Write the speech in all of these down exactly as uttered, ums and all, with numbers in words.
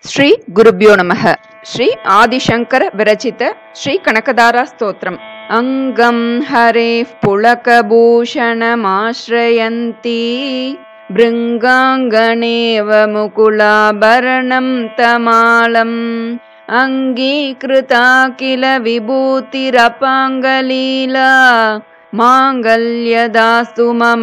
ಶ್ರೀ ಗುರುಭ್ಯೋ ನಮಃ. ಶ್ರೀ ಆದಿಶಂಕರ ವಿರಚಿತ ಶ್ರೀ ಕನಕದಾರ ಸ್ತೋತ್ರಂ. ಅಂಗಂ ಹರೇಃ ಪುಳಕಭೂಷಣಮಾಶ್ರಯಂತಿ ಭೃಂಗಾಂಗನೇವ ಮುಕುಲಾಭರಣಂ ತಮಾಲಂ ಅಂಗೀಕೃತಾ ಕಿಲ ವಿಭೂತಿರಪಾಂಗಲೀಲಾ ಮಾಂಗಲ್ಯದಾಸ್ತು ಮಮ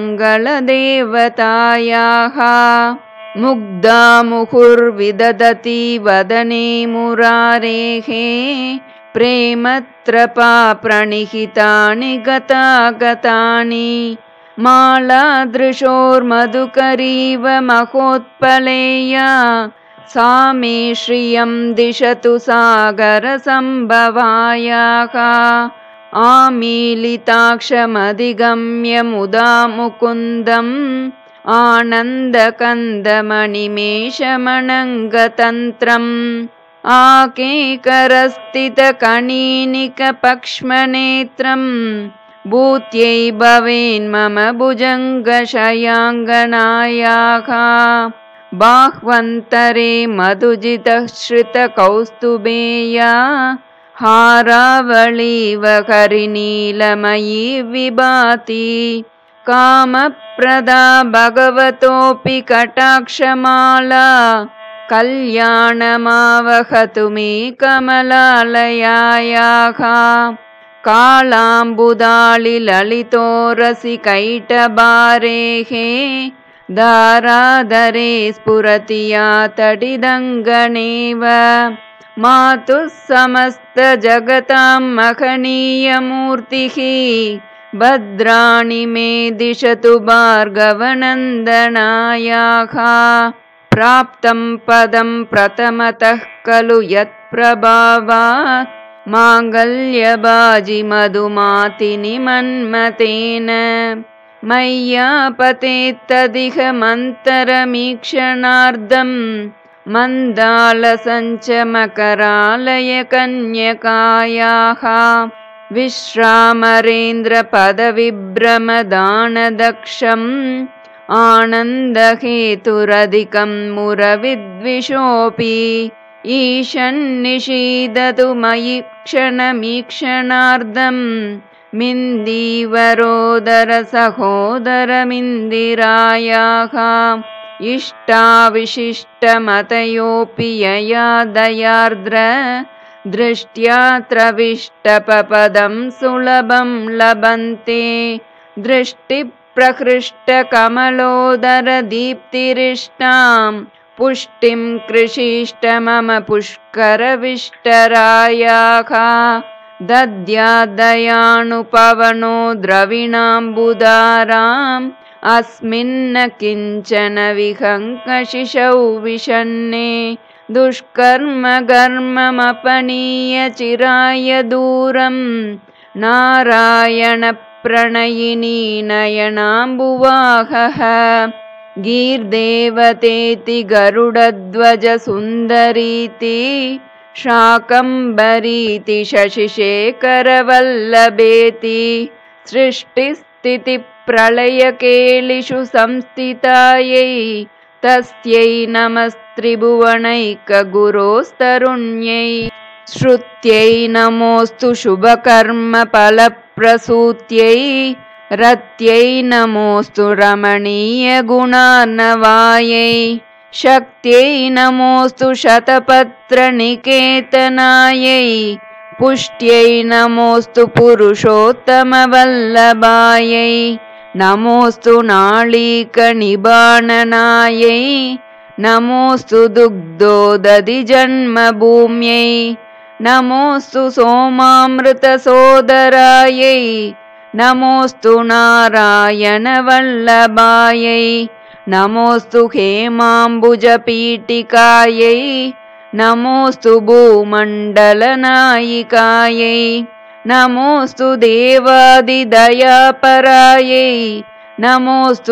ಮಂಗಳದೇವತಾಯಾಃ. ಮುಗ್ಧಾ ಮುಹುರ್ವಿದದತಿ ವದನೆ ಮುರಾರೇಃ ಪ್ರೇಮತ್ರಪಾ ಪ್ರಣಿಹಿತಾನಿ ಗತಾಗತಾನಿ ಮಾಲಾದೃಶೋರ್ಮಧುಕರೀವ ಮಹೋತ್ಪಲೇಯ ಸಾ ಮೇ ಶ್ರಿಯಂ ದಿಶತು ಸಾಗರ ಸಂಭವಾಯಾಃ. ಆಮೀಲಿತಾಕ್ಷಮಧಿಗಮ್ಯ ಮುದಾ ಮುಕುಂದಂ ಆನಂದಕಂದಮಣಿಮೇಷಮಣಂಗತಂತ್ರಂ ಆಕೇಕರಸ್ಥಿತಕಣೀನಿಕಪಕ್ಷ್ಮನೇತ್ರಂ ಭೂತ್ಯೈ ಭವೇನ್ಮಮ ಭುಜಂಗಶಯಾಂಗನಾಯಾಃ. ಬಾಹ್ವಂತರೆ ಮಧುಜಿತಶ್ರಿತಕೌಸ್ತುಭೇಯ ಹಾರಾವಳೀವ ಹರಿನೀಲಮಯೀ ವಿಭಾತಿ ಕಾಮಪ್ರದಾ ಭಗವತೋಪಿ ಕಟಾಕ್ಷಮಾಲಾ ಕಲ್ಯಾಣಮಾವಹತು ಮೇ ಕಮಲಾಲಯಾಯಾಃ. ಕಾಳಾಂಬುದಾಳಿ ಲಲಿತೋರಸಿ ಕೈಟಭಾರೇಃ ಧಾರಾಧರೆ ಸ್ಫುರತಿ ಯಾ ತಡಿದಂಗನೇವ ಮಾತುಃ ಸಮಸ್ತ ಜಗತಾಂ ಮಹನೀಯಮೂರ್ತಿಃ ಭದ್ರಾಣಿ ಮೇ ದಿಶತು ಭಾರ್ಗವನಂದನಾಯಾಃ. ಪ್ರಾಪ್ತಂ ಪದಂ ಪ್ರಥಮತಃ ಖಲು ಯತ್ಪ್ರಭಾವಾತ್ ಮಾಂಗಲ್ಯಭಾಜಿ ಮಧುಮಾತಿನಿ ಮನ್ಮತೇನ ಮಯ್ಯಾಪತೇತ್ತದಿಹ ಮಂತರಮೀಕ್ಷಣಾರ್ಧಂ ಮಂದಾಲಸಂಚಮಕರಾಲಯ ಕನ್ಯಕಾಯಾಃ. ವಿಶ್ರಾಮರೇಂದ್ರ ಪದವಿಭ್ರಮದಾನದಕ್ಷಂ ಆನಂದಹೇತುರಧಿಕಂ ಮುರವಿದ್ವಿಷೋಪಿ ಈಶನ್ನಿಷೀದತು ಮಯಿ ಕ್ಷಣಮೀಕ್ಷಣಾರ್ಧಂ ಮಿಂದೀವರೋದರ ಸಹೋದರಮಿಂದಿರಾಯಾಃ. ಇಷ್ಟಾವಿಶಿಷ್ಟಮತಯೋಪಿ ಯಯಾ ದಯಾರ್ದ್ರ ದೃಷ್ಟ್ಯಾ ತ್ರವಿಷ್ಟಪಪದಂ ಸುಲಭಂ ಲಭಂತೆ ದೃಷ್ಟಿಪ್ರಹೃಷ್ಟಕಮಲೋದರ ದೀಪ್ತಿರಿಷ್ಟಾಂ ಪುಷ್ಟಿಂ ಕೃಷಿಷ್ಟ ಮಮ ಪುಷ್ಕರವಿಷ್ಟರಾಯಾಃ. ದದ್ಯಾದಯಾನುಪವನೋ ದ್ರವಿಣಾಂಬುಧಾರಾಂ ಅಸ್ಮಿನ್ನ ಕಿಂಚನ ವಿಹಂಕಶಿಶೌ ವಿಷನ್ನೇ ದುಷ್ಕರ್ಮ ಘರ್ಮಮಪನೀಯ ಚಿರಾಯ ದೂರಂ ನಾರಾಯಣ ಪ್ರಣಯಿನಿ ನಯನಾಂಬುವಾಹಃ. ಗೀರ್ದೇವತೇತಿ ಗರುಡಧ್ವಜ ಸುಂದರೀತಿ ಶಾಕಂಬರೀತಿ ಶಶಿಶೇಖರವಲ್ಲಭೇತಿ ಸೃಷ್ಟಿಸ್ಥಿತಿ ಪ್ರಳಯಕೇಳಿಷು ಸಂಸ್ಥಿತಾಯೈ ತಸ್ಯೈ ನಮಸ್ತ್ರಿಭುವನೈಕಗುರೋಸ್ತರುಣ್ಯೈ. ಶ್ರುತ್ಯೈ ನಮೋऽಸ್ತು ಶುಭಕರ್ಮ ಫಲಪ್ರಸೂತ್ಯೈ ರತ್ಯೈ ನಮೋऽಸ್ತು ರಮಣೀಯ ಗುಣಾರ್ಣವಾಯೈ. ಶಕ್ತ್ಯೈ ನಮೋऽಸ್ತು ಶತಪತ್ರ ನಿಕೇತನಾಯೈ ಪುಷ್ಟ್ಯೈ ನಮೋऽಸ್ತು ಪುರುಷೋತ್ತಮ ವಲ್ಲಭಾಯೈ. ನಮೋऽಸ್ತು ನಾಳೀಕ ನಿಬಾಣನಾಯೈ ನಮೋऽಸ್ತು ದುಗ್ಧೋದಧಿ ಜನ್ಮಭೂಮ್ಯೈ. ನಮೋऽಸ್ತು ಸೋಮಾಮೃತ ಸೋದರಾಯೈ ನಮೋऽಸ್ತು ನಾರಾಯಣ ವಲ್ಲಭಾಯೈ. ನಮೋऽಸ್ತು ಹೇಮಾಂಬುಜ ಪೀಠಿಕಾಯೈ ನಮೋऽಸ್ತು ಭೂಮಂಡಲನಾಯಿಕಾಯೈ. ನಮೋऽಸ್ತು ದೇವಾದಿದಯಾಪರಾಯೈ ನಮೋऽಸ್ತು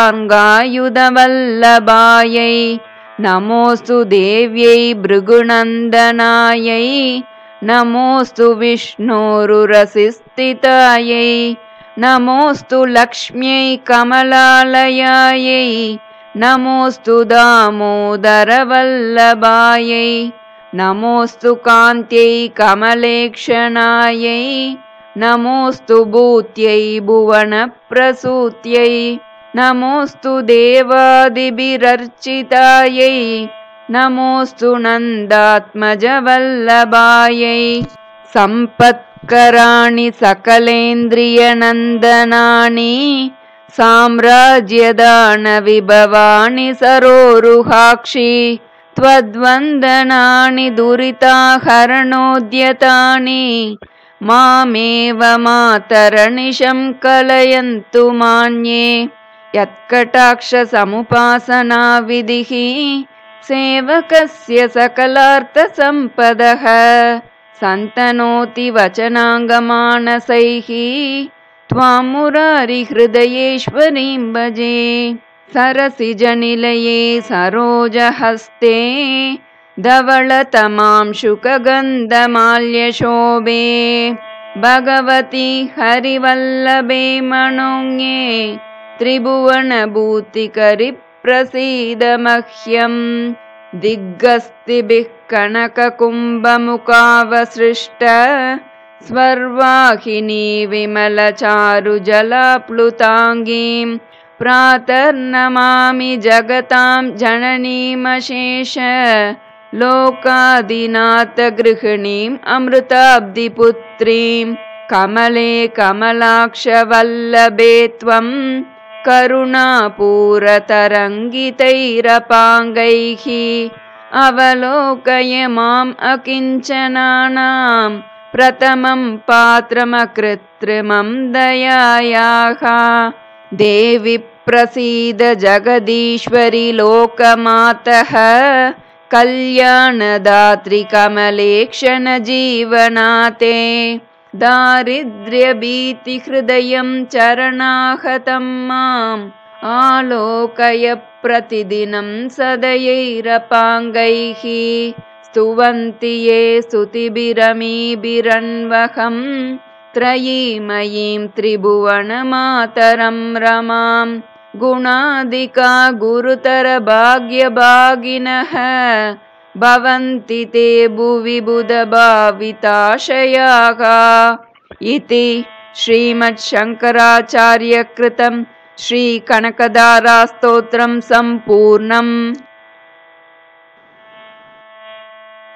ಶಾರ್ङ्गाಯುಧವಲ್ಲಭಾಯೈ. ನಮೋऽಸ್ತು ದೇವ್ಯೈ ಭೃಗುನಂದನಾಯೈ ನಮೋऽಸ್ತು ವಿಷ್ಣೋರುರಸಿಸ್ಥಿತಾಯೈ. ನಮೋऽಸ್ತು ಲಕ್ಷ್ಮ್ಯೈ ಕಮಲಾಲಯಾಯೈ नमोऽस्तु दामोदरवल्लभायै नमोऽस्तु कान्त्यै कमलेक्षणायै नमोऽस्तु भूत्यै भुवनप्रसूत्यै नमोऽस्तु देवादिभिरर्चितायै नमोऽस्तु नन्दात्मजवल्लभायै सम्पत्कराणि सकलेन्द्रियनन्दनानि साम्राज्यदानविभवानि सरोरुहाक्षि त्वद्वन्दनानि दुरिताहरणोद्यतानि मामेव मातरनिशं कलयन्तु मान्ये यत्कटाक्षसमुपासनाविधिः सेवकस्य सकलार्थसम्पदः सन्तनोति वचनाङ्गमानसैः त्वां मुरारिहृदयेश्वरीं भजे सरसिजनिलये सरोजहस्ते धवलतमांशुकगन्धमाल्यशोभे भगवति हरिवल्लभे मनोज्ञे त्रिभुवनभूतिकरिप्रसीद मह्यं दिग्गस्तिभिः कनककुम्भमुखावसृष्ट स्वर्वाहिनी विमलचारुजलाप्लुताङ्गीं प्रातर्नमामि जगतां जननीमशेष लोकादिनाथगृहिणीम् अमृताब्धिपुत्रीं कमले कमलाक्षवल्लभे त्वं करुणापूरतरङ्गितैरपाङ्गैः अवलोकय माम् अकिञ्चनानां प्रथमं पात्रमकृत्रिमं दयायाः देवि प्रसीद जगदीश्वरि लोकमातः कल्याणदात्रि कमलेक्षण जीवनाते दारिद्र्यभीतिहृदयं चरणाहतं माम् आलोकय प्रतिदिनं सदयैरपाङ्गैः स्तुवन्ति ये स्तुतिभिरमीभिरन्वहं त्रयीमयीं त्रिभुवनमातरं रमां गुणादिका गुरुतरभाग्यभागिनः भवन्ति ते भुवि बुधभाविताशयाः इति श्रीमच्छङ्कराचार्यकृतं श्रीकनकदारास्तोत्रं सम्पूर्णम्।